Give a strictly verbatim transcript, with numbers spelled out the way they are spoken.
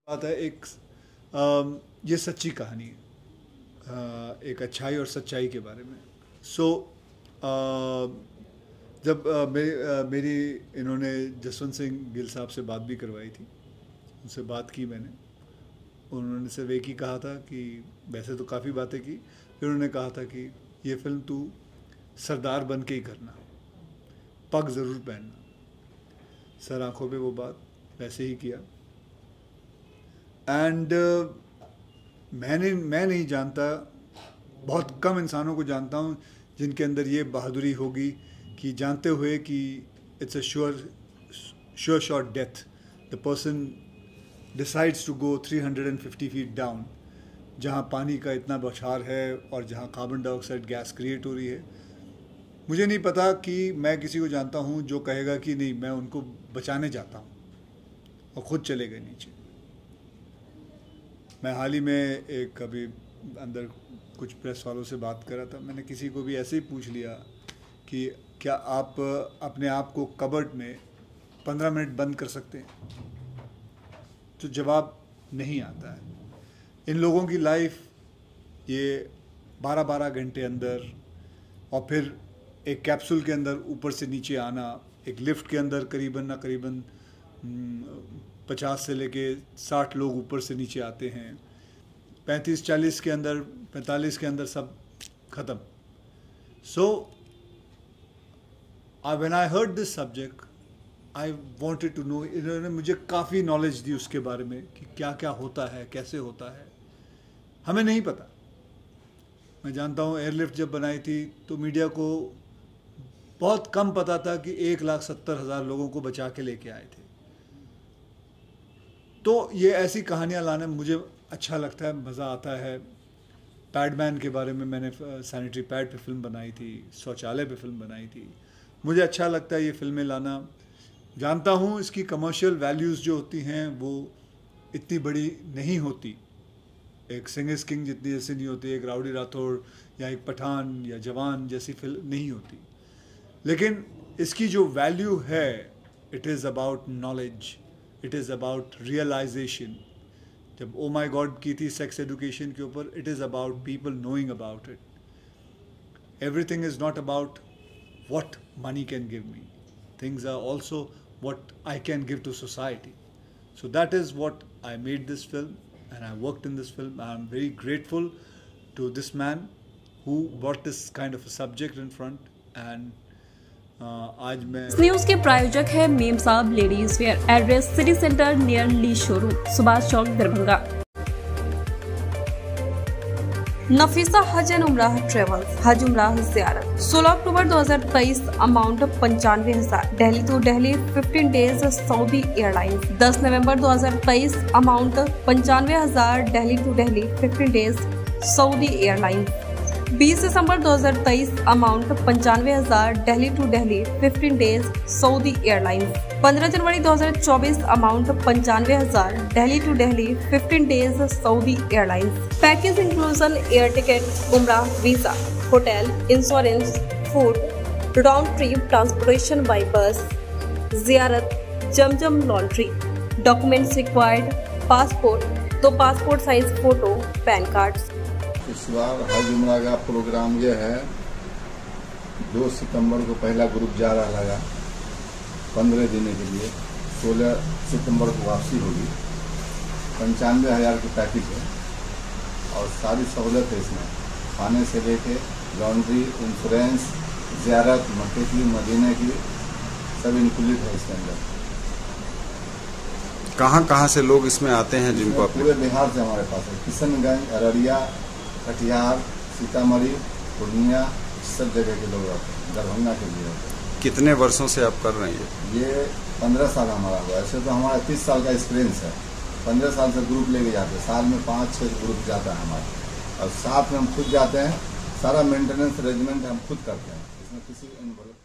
बात है एक आ, ये सच्ची कहानी है, आ, एक अच्छाई और सच्चाई के बारे में। सो so, जब आ, मे, आ, मेरी इन्होंने जसवंत सिंह गिल साहब से बात भी करवाई थी, उनसे बात की मैंने। उन्होंने सिर्फ एक ही कहा था कि वैसे तो काफ़ी बातें की, फिर उन्होंने कहा था कि ये फिल्म तू सरदार बन के ही करना, पग ज़रूर पहनना। सर आंखों पे वो बात वैसे ही किया। एंड uh, मैंने मैं नहीं जानता, बहुत कम इंसानों को जानता हूँ जिनके अंदर ये बहादुरी होगी कि जानते हुए कि it's a sure sure shot death, the person decides to go three hundred fifty feet down, जहाँ पानी का इतना बौछार है और जहाँ कार्बन डाइऑक्साइड गैस क्रिएट हो रही है। मुझे नहीं पता कि मैं किसी को जानता हूँ जो कहेगा कि नहीं, मैं उनको बचाने जाता हूँ, और ख़ुद चले गए नीचे। मैं हाल ही में एक अभी अंदर कुछ प्रेस वालों से बात कर रहा था, मैंने किसी को भी ऐसे ही पूछ लिया कि क्या आप अपने आप को कबर्ड में पंद्रह मिनट बंद कर सकते हैं, तो जवाब नहीं आता है। इन लोगों की लाइफ ये बारह बारह घंटे अंदर, और फिर एक कैप्सूल के अंदर ऊपर से नीचे आना, एक लिफ्ट के अंदर करीबन ना करीबन पचास से लेके साठ लोग ऊपर से नीचे आते हैं, पैंतीस चालीस के अंदर, पैंतालीस के अंदर सब ख़त्म। So when I heard this subject I wanted to know. इन्होंने मुझे काफ़ी नॉलेज दी उसके बारे में कि क्या क्या होता है, कैसे होता है, हमें नहीं पता। मैं जानता हूँ एयरलिफ्ट जब बनाई थी तो मीडिया को बहुत कम पता था कि एक लाख सत्तर हज़ार लोगों को बचा के लेके आए थे। तो ये ऐसी कहानियाँ लाने मुझे अच्छा लगता है, मज़ा आता है। पैडमैन के बारे में मैंने सैनिटरी पैड पे फिल्म बनाई थी, शौचालय पे फिल्म बनाई थी। मुझे अच्छा लगता है ये फिल्में लाना। जानता हूँ इसकी कमर्शियल वैल्यूज़ जो होती हैं वो इतनी बड़ी नहीं होती, एक सिंग इज़ किंग जितनी जैसी नहीं होती, एक राउडी राठौड़ या एक पठान या जवान जैसी फिल्म नहीं होती। लेकिन इसकी जो वैल्यू है, it is about knowledge, it is about realisation. जब ओ माई गॉड की थी सेक्स एजुकेशन के ऊपर, it is about people knowing about it. Everything is not about what money can give me. Things are also what I can give to society. So that is what I made this film, and I worked in this film. I am very grateful to this man who brought this kind of a subject in front. And uh, आज मैं इस news के प्रायोजक है Meem Sahab ladies wear, address city centre near Lee showroom, Subhash Chowk, Darbhanga. Nafisa Hajj and Umrah travels, हज उमराह ज़ियारत। सोलह अक्टूबर दो हज़ार तेईस, अमाउंट पंचानवे हजार, Delhi to Delhi fifteen days Saudi airlines. दस नवंबर दो हज़ार तेईस, अमाउंट पंचानवे हजार, Delhi to Delhi fifteen days Saudi airlines. बीस दिसंबर दो हज़ार तेईस, अमाउंट पंचानवे हजार, Delhi to Delhi fifteen days Saudi airlines. पंद्रह जनवरी दो हज़ार चौबीस, अमाउंट पंचानवे हजार, Delhi to Delhi fifteen days Saudi airlines. Package inclusion air ticket, Umrah visa, hotel, insurance, food, round trip transportation by बस, जियारत, जमजम लॉन्ड्री। डॉक्यूमेंट्स रिक्वायर्ड, पासपोर्ट, दो passport size photo, PAN card. इस बार हज उमरा का प्रोग्राम ये है, दो सितंबर को पहला ग्रुप जा रहा लगा पंद्रह दिन के लिए, सोलह सितंबर को वापसी होगी। पंचानवे हज़ार की पैकेज है और सारी सहूलत है इसमें, खाने से लेके लॉन्ड्री, इंश्योरेंस, ज़ियारत, मक्के की, मदीने की, सब इंक्लूडेड है इसके अंदर। कहाँ कहाँ से लोग इसमें आते हैं जिनको आप? पूरे बिहार से हमारे पास है, किशनगंज, अररिया, कटिहार, सीतामढ़ी, पूर्णिया, सब जगह के लोग आते हैं, दरभंगा के लिए आते हैं। कितने वर्षों से आप कर रहे हैं ये? ये पंद्रह साल हमारा हुआ। ऐसे तो हमारा तीस साल का एक्सपीरियंस है। पंद्रह साल से ग्रुप लेके जाते हैं, साल में पाँच छः ग्रुप जाता है हमारा, और साथ में हम खुद जाते हैं। सारा मेंटेनेंस अरेंजमेंट हम खुद करते हैं, इसमें किसी इन्वॉल्व